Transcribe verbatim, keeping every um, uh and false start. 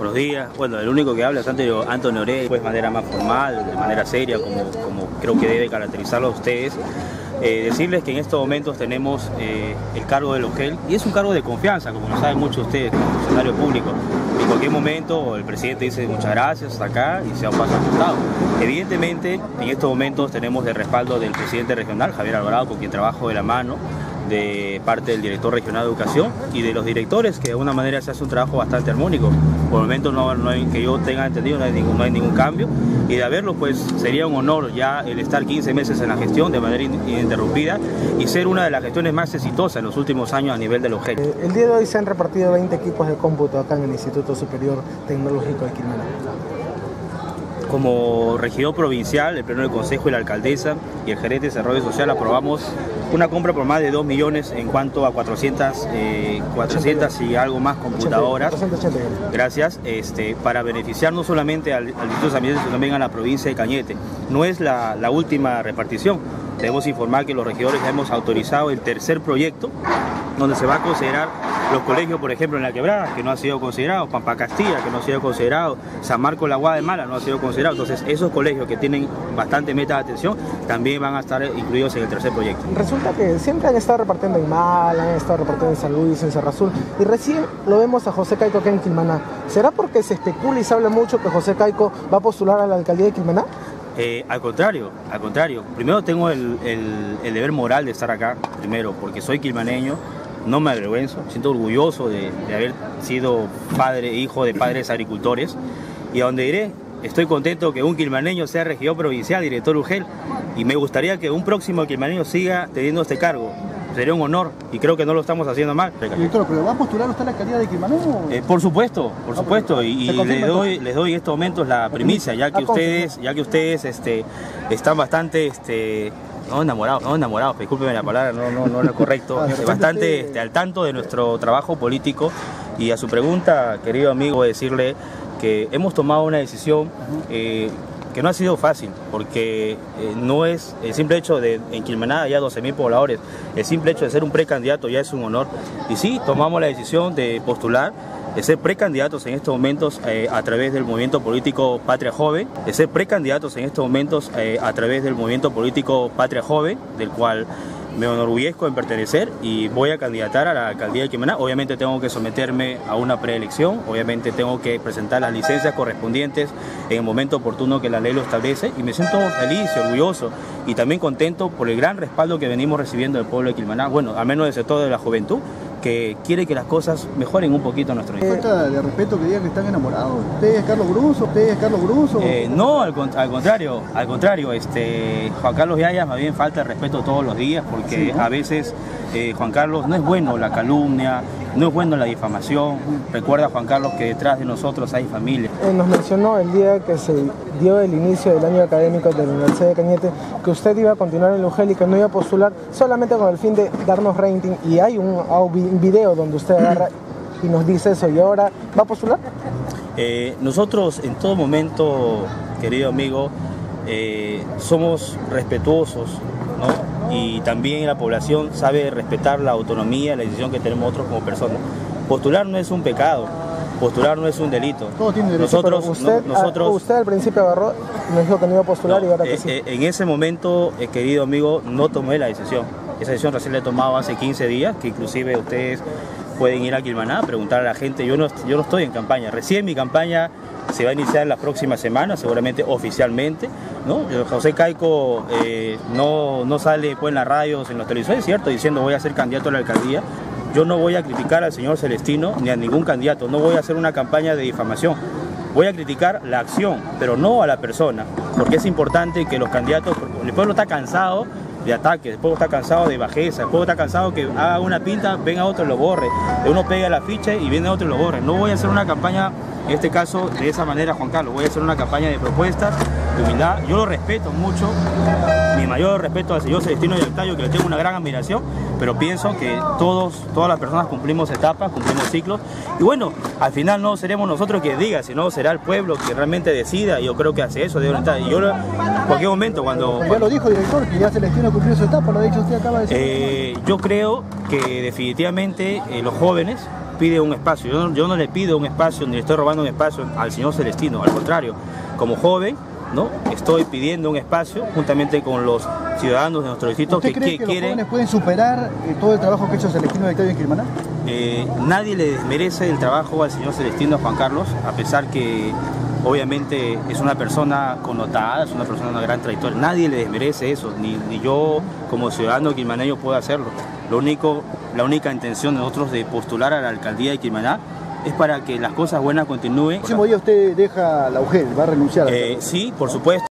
Buenos días. Bueno, el único que habla es Antonio, Antonio Orey, pues de manera más formal, de manera seria, como, como creo que debe caracterizarlo a ustedes. Eh, decirles que en estos momentos tenemos eh, el cargo del OGEL y es un cargo de confianza, como lo saben muchos ustedes como funcionarios públicos. En cualquier momento el presidente dice muchas gracias hasta acá y se da un paso al costado. Evidentemente en estos momentos tenemos el respaldo del presidente regional, Javier Alvarado, con quien trabajo de la mano, de parte del director regional de educación y de los directores, que de alguna manera se hace un trabajo bastante armónico. Por el momento no, no hay, que yo tenga entendido no hay, ningún, no hay ningún cambio, y de haberlo pues sería un honor ya el estar quince meses en la gestión de manera ininterrumpida y ser una de las gestiones más exitosas en los últimos años a nivel del OGEL. Eh, el día de hoy se han repartido veinte equipos de cómputo acá en el Instituto Superior Tecnológico de Quilmaná. Como regidor provincial, el pleno del consejo y la alcaldesa y el gerente de desarrollo social aprobamos una compra por más de dos millones en cuanto a cuatrocientas, eh, cuatrocientas y algo más computadoras. Gracias, este, para beneficiar no solamente al, al Instituto de San Vicente, sino también a la provincia de Cañete. No es la, la última repartición. Debemos informar que los regidores ya hemos autorizado el tercer proyecto, donde se va a considerar los colegios, por ejemplo, en La Quebrada, que no ha sido considerado, Pampa Castilla, que no ha sido considerado, San Marcos La Guademala no ha sido considerado. Entonces, esos colegios que tienen bastante meta de atención también van a estar incluidos en el tercer proyecto. Resulta que siempre han estado repartiendo en Mala, han estado repartiendo en San Luis, en Cerro Azul, y recién lo vemos a José Caico acá en Quilmaná. ¿Será porque se especula y se habla mucho que José Caico va a postular a la alcaldía de Quilmaná? Eh, al contrario, al contrario. Primero tengo el, el, el deber moral de estar acá, primero, porque soy quilmaneño, no me avergüenzo, siento orgulloso de, de haber sido padre, hijo de padres agricultores, y a donde iré, estoy contento que un quilmaneño sea regidor provincial, director UGEL, y me gustaría que un próximo quilmaneño siga teniendo este cargo. Sería un honor y creo que no lo estamos haciendo mal. Director, ¿pero va a postular usted a la alcaldía de Quilmaná? Eh, por supuesto, por supuesto, y, y les doy, les doy en estos momentos la primicia, ya que ustedes, ya que ustedes este, están bastante este, no enamorados, no enamorados, discúlpenme la palabra, no, no, no es lo correcto, bastante este, al tanto de nuestro trabajo político. Y a su pregunta, querido amigo, decirle que hemos tomado una decisión eh, que no ha sido fácil, porque eh, no es el simple hecho de en Quilmaná ya doce mil pobladores, el simple hecho de ser un precandidato ya es un honor. Y sí, tomamos la decisión de postular, de ser precandidatos en estos momentos eh, a través del movimiento político Patria Joven, de ser precandidatos en estos momentos eh, a través del movimiento político Patria Joven, del cual me enorgullezco en pertenecer y voy a candidatar a la alcaldía de Quilmaná. Obviamente tengo que someterme a una preelección, obviamente tengo que presentar las licencias correspondientes en el momento oportuno que la ley lo establece, y me siento feliz y orgulloso y también contento por el gran respaldo que venimos recibiendo del pueblo de Quilmaná, bueno, al menos del sector de la juventud, que quiere que las cosas mejoren un poquito a nuestro nivel. ¿Falta de respeto que digan que están enamorados? ¿Usted es Carlos Grusso? ¿Usted es Carlos Grusso? Eh, no, al, al contrario, al contrario, este, Juan Carlos Yayas más bien falta de respeto todos los días, porque sí, ¿no? A veces eh, Juan Carlos no es bueno la calumnia, no es bueno la difamación. Recuerda, Juan Carlos, que detrás de nosotros hay familia. Eh, nos mencionó el día que se dio el inicio del año académico de la Universidad de Cañete que usted iba a continuar en UGEL y que no iba a postular solamente con el fin de darnos rating, y hay un, un video donde usted agarra y nos dice eso, y ahora ¿va a postular? Eh, nosotros en todo momento, querido amigo, eh, somos respetuosos, ¿no? Y también la población sabe respetar la autonomía, la decisión que tenemos nosotros como personas. Postular no es un pecado, postular no es un delito. Todo tiene derecho. Nosotros, usted, no, nosotros, a, usted al principio agarró, nos dijo que no iba a postular, no, y ahora que eh, sí. Eh, en ese momento, eh, querido amigo, no tomé la decisión. Esa decisión recién la he tomado hace quince días, que inclusive ustedes pueden ir a Quilmaná a preguntar a la gente. Yo no, yo no estoy en campaña, recién mi campaña se va a iniciar la próxima semana, seguramente oficialmente, ¿no? José Caico eh, no, no sale pues, en las radios, en los televisores, ¿cierto?, diciendo voy a ser candidato a la alcaldía. Yo no voy a criticar al señor Celestino ni a ningún candidato, no voy a hacer una campaña de difamación. Voy a criticar la acción, pero no a la persona, porque es importante que los candidatos, el pueblo está cansado de ataques, el pueblo está cansado de bajeza, el pueblo está cansado que haga una pinta, venga otro y lo borre, uno pega la ficha y viene otro y lo borre. No voy a hacer una campaña, en este caso, de esa manera, Juan Carlos, voy a hacer una campaña de propuestas, de humildad. Yo lo respeto mucho, mi mayor respeto al señor Celestino Yaltayo, que le tengo una gran admiración, pero pienso que todos, todas las personas cumplimos etapas, cumplimos ciclos, y bueno, al final no seremos nosotros que diga, sino será el pueblo que realmente decida, y yo creo que hace eso debe orientar. Y yo en cualquier momento cuando... Ya lo dijo, director, que ya Celestino cumplió su etapa, lo ha dicho usted, acaba de decir. Eh, yo creo que definitivamente eh, los jóvenes pide un espacio. Yo no, yo no le pido un espacio ni le estoy robando un espacio al señor Celestino, al contrario, como joven, ¿no? Estoy pidiendo un espacio juntamente con los ciudadanos de nuestro distrito ¿Usted que, cree que que quieren... los jóvenes pueden superar eh, todo el trabajo que ha hecho Celestino Victoria en Quilmaná? Eh, nadie le desmerece el trabajo al señor Celestino Juan Carlos, a pesar que obviamente es una persona connotada, es una persona de una gran trayectoria. Nadie le desmerece eso, ni, ni yo como ciudadano quilmaneño puedo hacerlo. Lo único, la única intención de nosotros de postular a la alcaldía de Quilmaná es para que las cosas buenas continúen. El próximo día usted deja la U G E L, va a renunciar. Eh, sí, por supuesto.